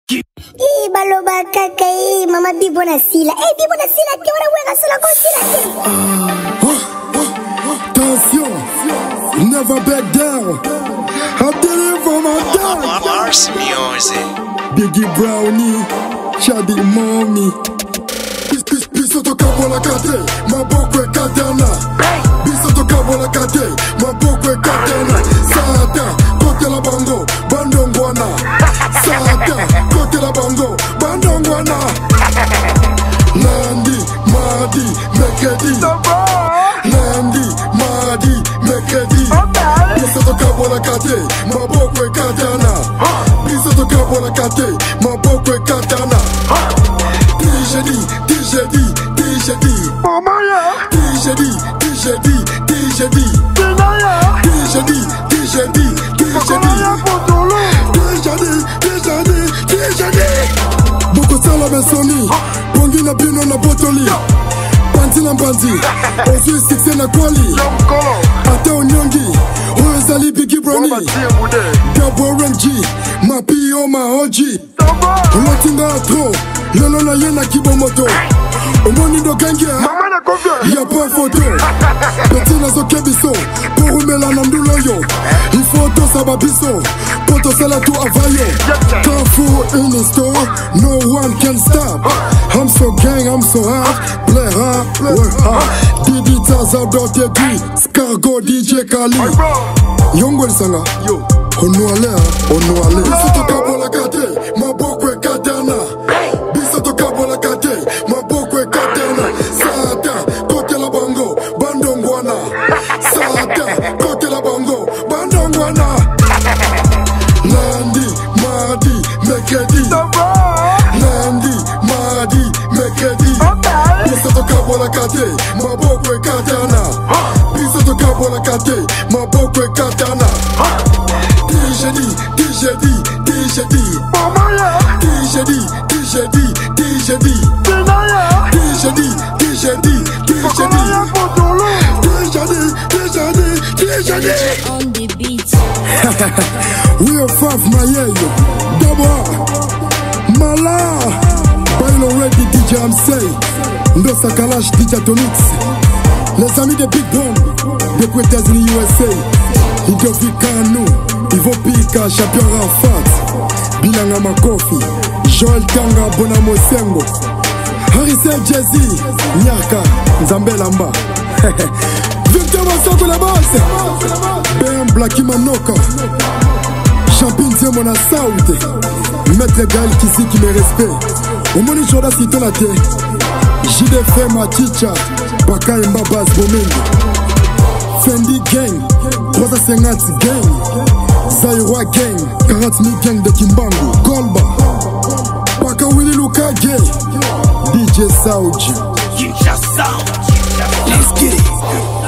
Baloba kaka mama bibona sila bibona sila ke wana wega sala ko sila attention, never back down. I did it for my dad. Mars Music. Biggie Brownie, Shadi Mommy. Biso to kabo la kate, maboko e katana. Biso to kabo la kate, maboko e katana. Sata, kote la bango, bandongwana. Sata, kote la bango, bandongwana. Lundi, mardi, mercredi. Lundi, mardi, mercredi. Biso to kabo la kate, maboko e katana. Biso to kabo la kate, maboko e katana. Jeudi, Boko sala besoni, pongi na bino na botoli. Panti na panti, ozui sikse na kwali. Ate onyongi, oezali Biggie Brownie. Gabo Renji, mapi o maoji. Ulotinga atro, lelo na yena kibomoto. Omoni do gangia, y'a pas photo. Petit nazo kebiso, pour umela na nduloyo. Il faut to sababiso, poto sala tu avayo. Carrefour in the store, no one can stop. I'm so gang, I'm so hot, play hard, work hard. Didi Taza dote di, Scargo DJ Kali. Yongwe sanga, onu ale. Biso to kabo la kate, maboko e katana. Biso to kabo la kate, maboko e katana. Sata, kote la bango, bandongwana. Sata, kote la bango, bandongwana. Lundi, mardi, mercredi. Lundi, mardi, mercredi. Biso to kabo la kate, maboko e katana. Biso to kabo la kate, maboko e katana. Jeudi. On the beat. We are five Mayeyo, Double Mala, Bailo Ready DJ Amsey, Ndosa Kalash DJ Tonix, les amis de Big Bomb, des États-Unis USA, Idovi Kanu, Ivo Pika, Champion Rafat, Bilanga Makofi, Joel Tanga, Bonamo Sengo, Harrison Jazzy, Nyaka, Zambelamba. Victor Massako la base, Ben Blacky Manoka, Champin Diamona Saoud, Maître Gaël Kisi qui me respect, Omoni Joda Sito la terre, JDF Maticha, Baka Mbabas Bomengo, Fendi Gang, 350 Gang, Zairwa Gang, 40 000 Gang de Kimbangu, Golba, Baka Willy Luka Gay, DJ Saoud. Let's get it.